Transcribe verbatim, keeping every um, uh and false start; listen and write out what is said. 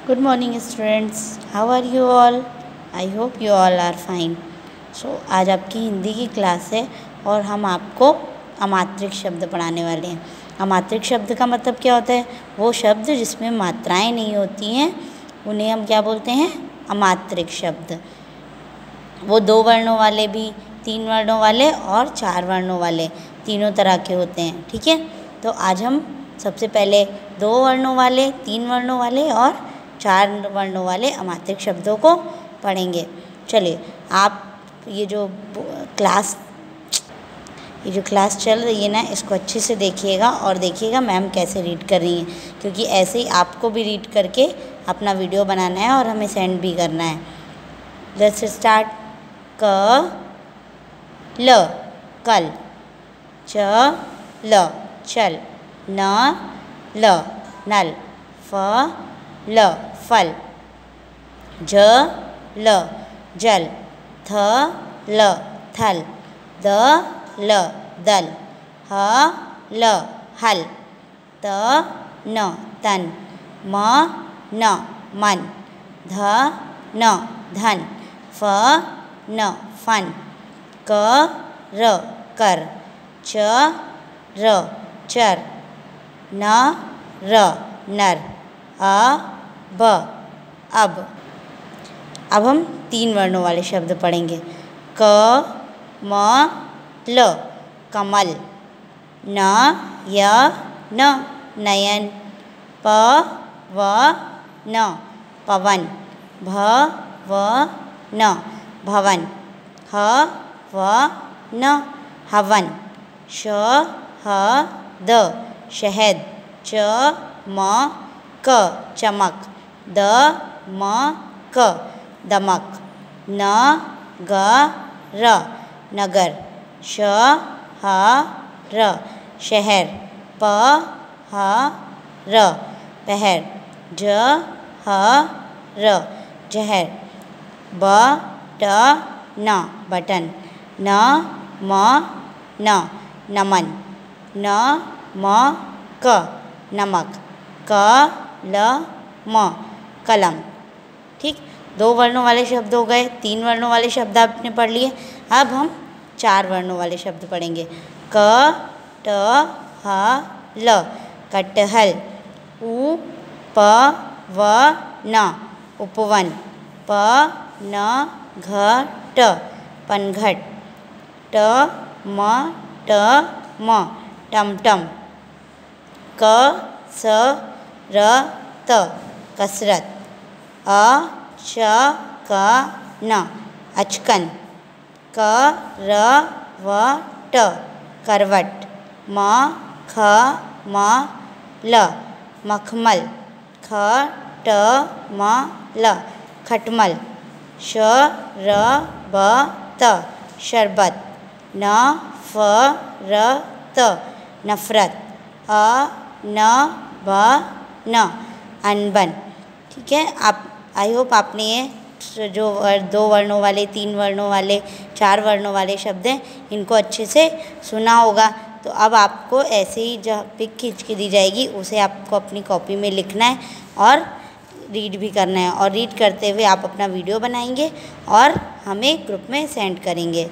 Good morning students. How are you all? I hope you all are fine. So आज आपकी हिंदी की class है और हम आपको अमात्रिक शब्द पढ़ाने वाले हैं। अमात्रिक शब्द का मतलब क्या होता है? वो शब्द जिसमें मात्राएं नहीं होती हैं उन्हें हम क्या बोलते हैं? अमात्रिक शब्द। वो दो वर्णों वाले भी, तीन वर्णों वाले और चार वर्णों वाले तीनों तरह के होते हैं। ठीक है, तो आज हम सबसे पहले दो वर्णों वाले, तीन वर्णों वाले और चार वर्णों वाले अमात्रिक शब्दों को पढ़ेंगे। चलिए, आप ये जो क्लास ये जो क्लास चल रही है ना, इसको अच्छे से देखिएगा और देखिएगा मैम कैसे रीड कर रही हैं, क्योंकि ऐसे ही आपको भी रीड करके अपना वीडियो बनाना है और हमें सेंड भी करना है। Let's start. क ल कल, च ल चल, न ल नल, फ ल फल, ज ल जल, थ ल थल, द ल दल, ह ल हल, त न तन, म न मन, ध न धन, फ न फन, क र कर, च र चर, न र नर, अ ब अब। अब हम तीन वर्णों वाले शब्द पढ़ेंगे। क म ल कमल, न य न नयन, प व न पवन, भ व न भवन, ह व न हवन, श ह द शहद, च म क चमक, द म क दमक, न ग र नगर, श ह र शहर, प ह र पहर, ज ह र जहर, ब ट न बटन, न म न नमन, न म क नमक, क ल म कलम। ठीक, दो वर्णों वाले शब्द हो गए, तीन वर्णों वाले शब्द आपने पढ़ लिए। अब हम चार वर्णों वाले शब्द पढ़ेंगे। क ट ह ल कटहल, उ प व न उपवन, प न घ ट पनघट, ट म ट म टमटम, क स र त कसरत, अ च क न अचकन, क र व ट करवट, म ख म ल मखमल, ख ट म ल खटमल, श र ब त शरबत, न फ र त नफरत, अ न ब न अनबन। ठीक है, आप आई होप आपने ये जो दो वर्णों वाले, तीन वर्णों वाले, चार वर्णों वाले शब्द हैं इनको अच्छे से सुना होगा। तो अब आपको ऐसे ही जो पिक खींच के दी जाएगी उसे आपको अपनी कॉपी में लिखना है और रीड भी करना है, और रीड करते हुए आप अपना वीडियो बनाएंगे और हमें ग्रुप में सेंड करेंगे।